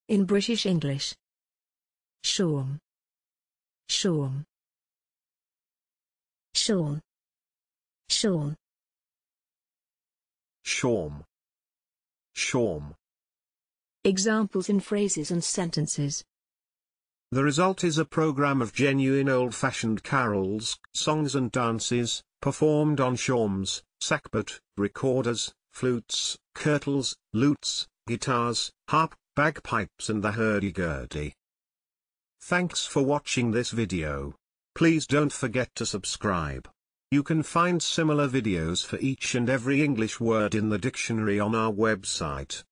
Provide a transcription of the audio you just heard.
In British English. Shawm. Shawm. Shawn. Shawn. Shawm. Shawm. Examples in phrases and sentences. The result is a program of genuine old-fashioned carols, songs and dances, performed on shawms, sackbut, recorders, flutes, kirtles, lutes, guitars, harp, bagpipes and the hurdy-gurdy. Thanks for watching this video. Please don't forget to subscribe. You can find similar videos for each and every English word in the dictionary on our website.